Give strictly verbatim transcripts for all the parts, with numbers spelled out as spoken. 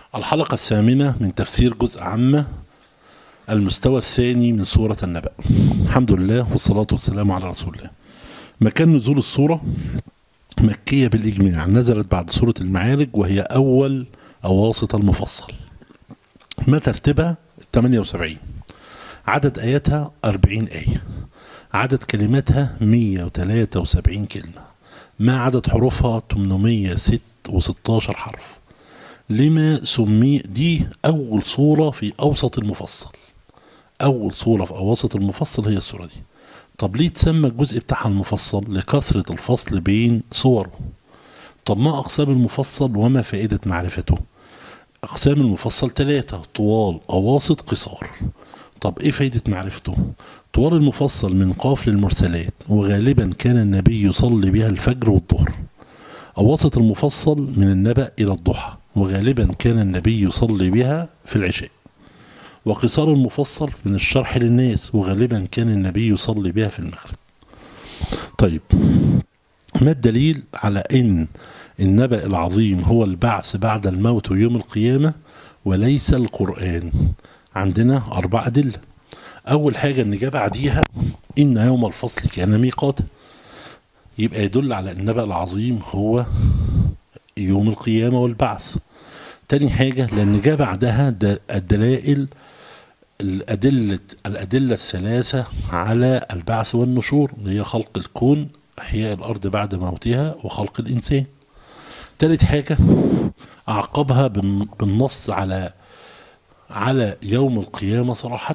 الحلقة الثامنة من تفسير جزء عامة المستوى الثاني من سورة النبأ. الحمد لله والصلاة والسلام على رسول الله. مكان نزول السورة مكية بالإجماع، نزلت بعد سورة المعارج وهي أول أواسط المفصل. ما ترتيبها؟ ثمانية وسبعين. عدد آياتها أربعين آية. عدد كلماتها مئة وثلاثة وسبعين كلمة. ما عدد حروفها؟ ثمانمئة وستة عشر حرف. لما سمي دي أول صورة في أوسط المفصل. أول صورة في أواسط المفصل هي السورة دي. طب ليه تسمى الجزء بتاعها المفصل؟ لكثرة الفصل بين صوره. طب ما أقسام المفصل وما فائدة معرفته؟ أقسام المفصل ثلاثة: طوال، أواسط، قصار. طب إيه فائدة معرفته؟ طوال المفصل من قاف للمرسلات، وغالبا كان النبي يصلي بها الفجر والظهر. أواسط المفصل من النبأ إلى الضحى، وغالبا كان النبي يصلي بها في العشاء. وقصار المفصل من الشرح للناس، وغالبا كان النبي يصلي بها في المغرب. طيب، ما الدليل على أن النبأ العظيم هو البعث بعد الموت ويوم القيامة وليس القرآن؟ عندنا أربع أدلة. أول حاجة أن جاء بعديها إن يوم الفصل كان ميقاتا، يبقى يدل على أن النبأ العظيم هو يوم القيامة والبعث. تاني حاجة لأن جاء بعدها الدلائل الأدلة الأدلة الثلاثة على البعث والنشور، اللي هي خلق الكون، إحياء الأرض بعد موتها، وخلق الإنسان. تالت حاجة أعقبها بالنص على على يوم القيامة صراحة.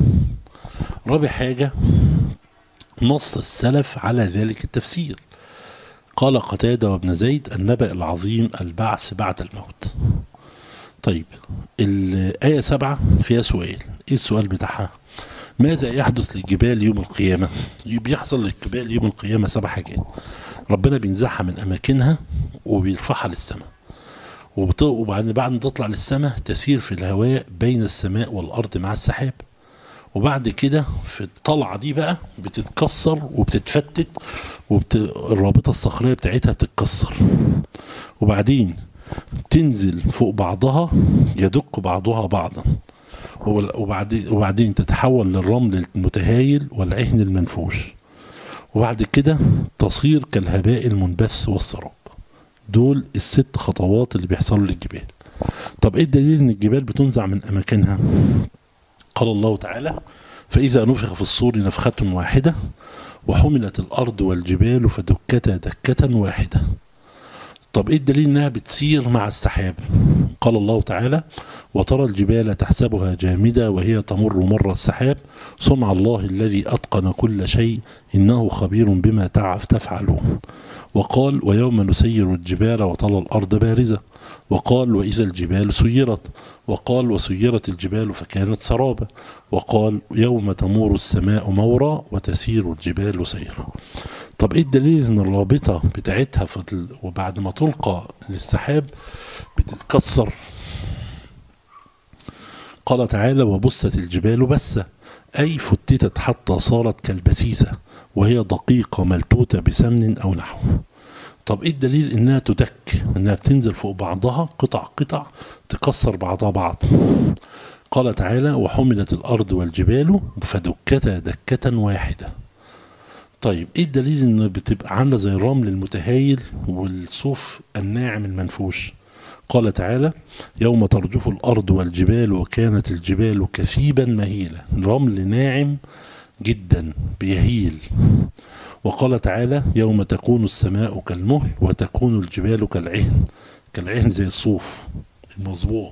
رابع حاجة نص السلف على ذلك التفسير. قال قتادة وابن زيد: النبأ العظيم البعث بعد الموت. طيب، الآية سبعة فيها سؤال. إيه السؤال بتاعها؟ ماذا يحدث للجبال يوم القيامة؟ بيحصل للجبال يوم القيامة سبع حاجات. ربنا بينزعها من أماكنها وبيرفعها للسماء، وبعد بعد ما تطلع للسماء تسير في الهواء بين السماء والأرض مع السحاب. وبعد كده في الطلعة دي بقى بتتكسر وبتتفتت، والرابطة الصخرية بتاعتها بتتكسر، وبعدين تنزل فوق بعضها يدك بعضها بعضا، وبعدين وبعدين تتحول للرمل المتهايل والعهن المنفوش، وبعد كده تصير كالهباء المنبث والسراب. دول الست خطوات اللي بيحصلوا للجبال. طب ايه الدليل ان الجبال بتنزع من اماكنها؟ قال الله تعالى: فإذا نفخ في الصور نفخة واحدة وحملت الأرض والجبال فدكتا دكة واحدة. طب ايه الدليل انها بتسير مع السحاب؟ قال الله تعالى: وترى الجبال تحسبها جامدة وهي تمر مر السحاب صنع الله الذي أتقن كل شيء إنه خبير بما تفعلون. وقال: ويوم نسير الجبال وترى الأرض بارزة. وقال: وإذا الجبال سيرت. وقال: وسيرت الجبال فكانت سرابا. وقال: يوم تمور السماء مورا وتسير الجبال سيرا. طب ايه الدليل ان الرابطة بتاعتها وبعد ما تلقى للسحاب بتتكسر؟ قال تعالى: وبست الجبال بسة، أي فتتت حتى صارت كالبسيسة وهي دقيقة ملتوتة بسمن أو نحو. طب ايه الدليل انها تدك؟ انها بتنزل فوق بعضها قطع قطع تكسر بعضها بعض. قال تعالى: وحملت الأرض والجبال فدكتا دكة واحدة. طيب ايه الدليل ان بتبقى عامله زي الرمل المتهايل والصوف الناعم المنفوش؟ قال تعالى: يوم ترجف الأرض والجبال وكانت الجبال كثيبا مهيلا، رمل ناعم جدا بيهيل. وقال تعالى: يوم تكون السماء كالمهل وتكون الجبال كالعهن، كالعهن زي الصوف المصبوغ.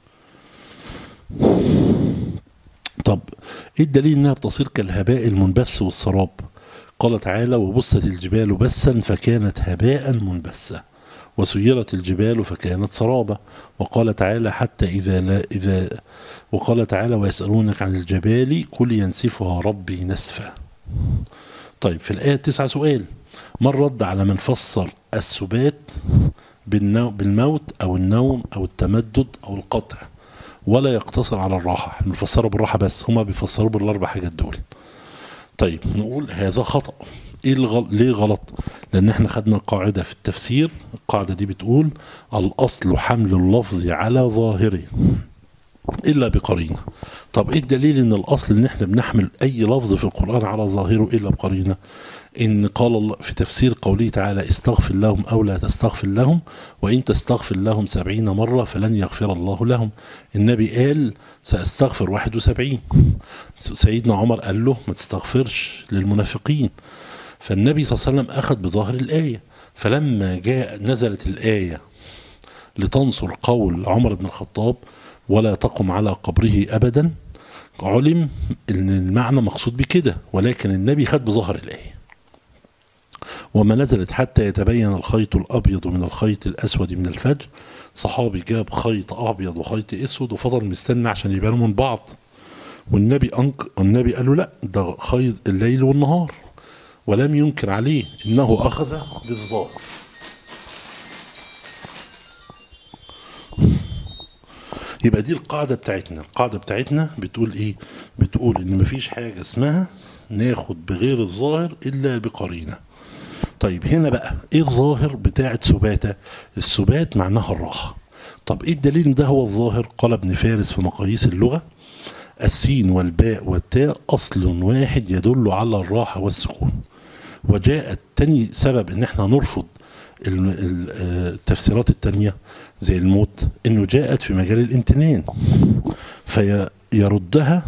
طب ايه الدليل انها بتصير كالهباء المنبث والسراب؟ قال تعالى: وبست الجبال بسا فكانت هباء منبثا وسيرت الجبال فكانت سرابا. وقال تعالى: حتى إذا لا إذا وقال تعالى: ويسألونك عن الجبال قل ينسفها ربي نسفا. طيب، في الآية تسعة سؤال: ما الرد على من فسر السبات بالموت أو النوم أو التمدد أو القطع ولا يقتصر على الراحة؟ بنفسره بالراحة بس، هما بيفسروا بالأربع حاجات دول. طيب، نقول هذا خطأ. ايه الغل... ليه غلط؟ لان احنا خدنا قاعدة في التفسير، القاعدة دي بتقول الاصل حمل اللفظ على ظاهره الا بقرينة. طب ايه الدليل ان الاصل ان احنا بنحمل اي لفظ في القرآن على ظاهره الا بقرينة؟ ان قال الله في تفسير قوله تعالى استغفر لهم او لا تستغفر لهم وان تستغفر لهم سبعين مرة فلن يغفر الله لهم. النبي قال ساستغفر واحد وسبعين، سيدنا عمر قال له ما تستغفرش للمنافقين. فالنبي صلى الله عليه وسلم اخذ بظاهر الآية، فلما جاء نزلت الآية لتنصر قول عمر بن الخطاب ولا تقم على قبره ابدا، علم ان المعنى مقصود بكده، ولكن النبي خد بظاهر الآية. وما نزلت حتى يتبين الخيط الأبيض من الخيط الأسود من الفجر، صحابي جاب خيط أبيض وخيط أسود وفضل مستنى عشان يبانوا من بعض، والنبي أنك النبي قال له لا ده خيط الليل والنهار، ولم ينكر عليه إنه أخذ بالظاهر. يبقى دي القاعدة بتاعتنا. القاعدة بتاعتنا بتقول إيه؟ بتقول إن مفيش حاجة اسمها ناخد بغير الظاهر إلا بقرينة. طيب هنا بقى ايه الظاهر بتاعت سباتة؟ السبات معناها الراحة. طب ايه الدليل ده هو الظاهر؟ قال ابن فارس في مقاييس اللغة السين والباء والتاء اصل واحد يدل على الراحة والسكون. وجاءت تاني سبب ان احنا نرفض التفسيرات التانية زي الموت انه جاءت في مجال الامتنان فيردها،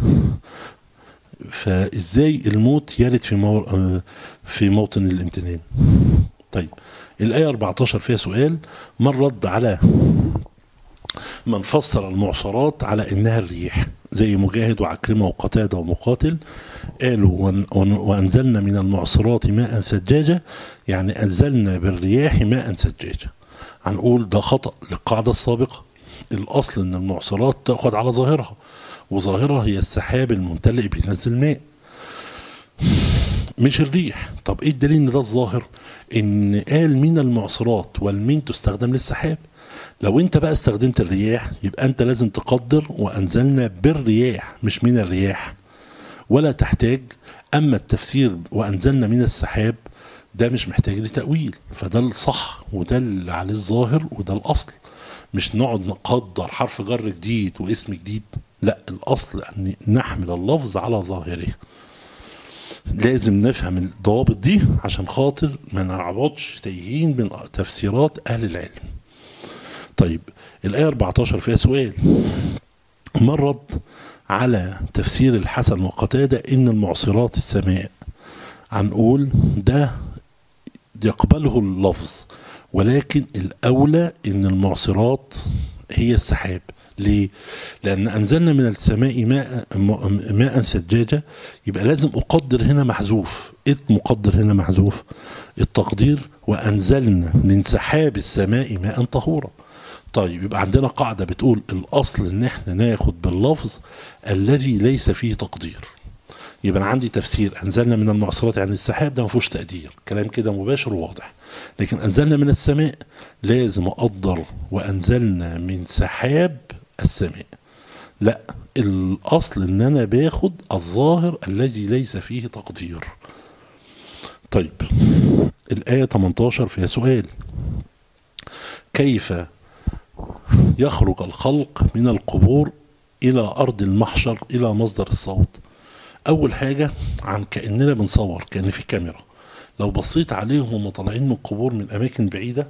فازاي الموت يرد في مو... في موطن الامتنان؟ طيب الآية أربعتاشر فيها سؤال، من رد على من فسر المعصرات على انها الريح زي مجاهد وعكرمة وقتادة ومقاتل، قالوا وانزلنا من المعصرات ماء ثجاجا، يعني انزلنا بالرياح ماء ثجاجا. هنقول ده خطأ للقاعدة السابقة. الاصل ان المعصرات تأخذ على ظاهرها، وظاهرها هي السحاب الممتلئ بينزل ماء مش الريح. طب ايه الدليل ان ده الظاهر؟ ان قال من المعصرات والمين تستخدم للسحاب. لو انت بقى استخدمت الرياح يبقى انت لازم تقدر وانزلنا بالرياح مش من الرياح، ولا تحتاج. اما التفسير وانزلنا من السحاب ده مش محتاج لتأويل، فده الصح وده اللي عليه الظاهر وده الاصل. مش نقعد نقدر حرف جر جديد واسم جديد، لا، الاصل ان نحمل اللفظ على ظاهره. لازم نفهم الضوابط دي عشان خاطر ما نعبطش تايهين من تفسيرات اهل العلم. طيب الآية أربعتاشر فيها سؤال، من رد على تفسير الحسن وقتادة ان المعصرات السماء؟ هنقول ده يقبله اللفظ، ولكن الاولى ان المعصرات هي السحاب. ليه؟ لأن أنزلنا من السماء ماء ماء ثجاجا، يبقى لازم أقدر هنا محذوف. إيه مقدر هنا محذوف؟ التقدير وأنزلنا من سحاب السماء ماء طهورا. طيب يبقى عندنا قاعدة بتقول الأصل إن إحنا ناخد باللفظ الذي ليس فيه تقدير. يبقى أنا عندي تفسير أنزلنا من المعصرات يعني السحاب، ده ما فيهوش تقدير، كلام كده مباشر وواضح. لكن أنزلنا من السماء لازم أقدر وأنزلنا من سحاب السماء. لا، الأصل إن أنا باخد الظاهر الذي ليس فيه تقدير. طيب الآية تمنتاشر فيها سؤال، كيف يخرج الخلق من القبور إلى أرض المحشر إلى مصدر الصوت؟ أول حاجة عن كأننا بنصور، كأن في كاميرا، لو بصيت عليهم وهم طالعين من القبور من أماكن بعيدة،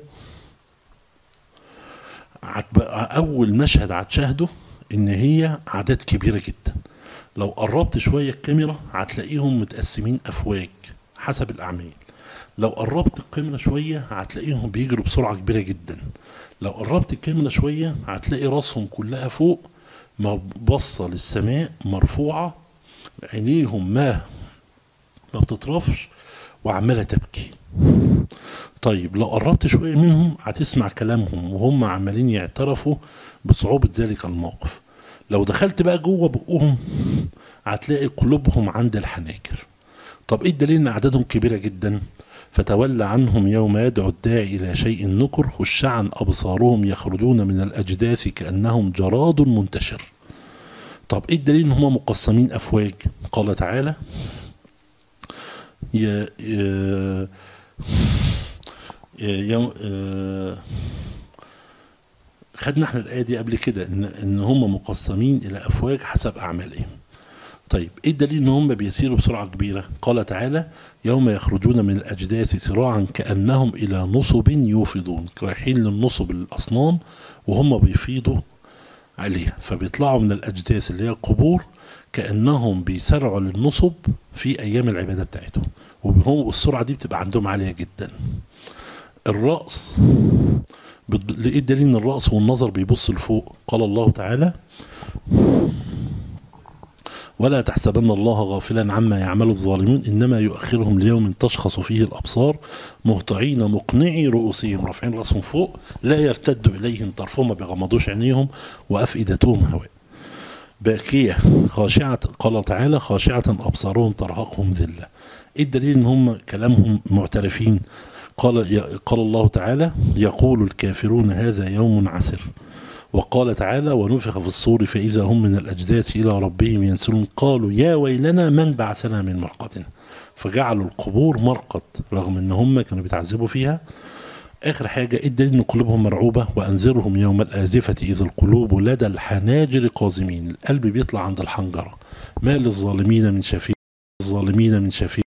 أول مشهد هتشاهده إن هي أعداد كبيرة جدا. لو قربت شوية الكاميرا هتلاقيهم متقسمين أفواج حسب الأعمال. لو قربت الكاميرا شوية هتلاقيهم بيجروا بسرعة كبيرة جدا. لو قربت الكاميرا شوية هتلاقي راسهم كلها فوق بصة للسماء مرفوعة، عينيهم ما ما بتطرفش وعمالة تبكي. طيب لو قربت شوية منهم هتسمع كلامهم وهم عمالين يعترفوا بصعوبة ذلك الموقف. لو دخلت بقى جوه بقهم هتلاقي قلوبهم عند الحناجر. طب ايه الدليل ان اعدادهم كبيرة جدا؟ فتولى عنهم يوم يدعو الداعي الى شيء نكر، خشعا ابصارهم يخرجون من الاجداث كانهم جراد منتشر. طب ايه الدليل ان هم مقسمين افواج؟ قال تعالى ي... ي... ي... خدنا احنا الآية دي قبل كده ان ان هم مقسمين الى افواج حسب اعمالهم. طيب ايه الدليل ان هم بيسيروا بسرعة كبيرة؟ قال تعالى: يوم يخرجون من الاجداث سراعا كأنهم الى نصب يوفضون، رايحين للنصب الاصنام وهم بيفيضوا عليها، فبيطلعوا من الاجداث اللي هي القبور كأنهم بيسرعوا للنصب في ايام العبادة بتاعتهم، وهم والسرعة دي بتبقى عندهم عالية جدا. الرأس، ايه الدليل ان الرأس والنظر بيبص لفوق؟ قال الله تعالى: ولا تحسبن الله غافلا عما يعمل الظالمون انما يؤخرهم ليوم تشخص فيه الابصار مهطعين مقنعي رؤوسهم، رافعين راسهم فوق لا يرتد اليهم طرفهم، ما بيغمضوش عينيهم، وافئدتهم هواء. باكية خاشعة، قال تعالى: خاشعة ابصارهم ترهقهم ذلة. ايه الدليل ان هم كلامهم معترفين؟ قال قال الله تعالى: يقول الكافرون هذا يوم عسر. وقال تعالى: ونفخ في الصور فإذا هم من الأجداث إلى ربهم ينسلون قالوا يا ويلنا من بعثنا من مرقدنا. فجعلوا القبور مرقد رغم ان هم كانوا بيتعذبوا فيها. آخر حاجة، إيه الدليل ان قلوبهم مرعوبة؟ وأنذرهم يوم الآزفة إذ القلوب لدى الحناجر قازمين، القلب بيطلع عند الحنجرة، ما للظالمين من شفيع، الظالمين من شفيع.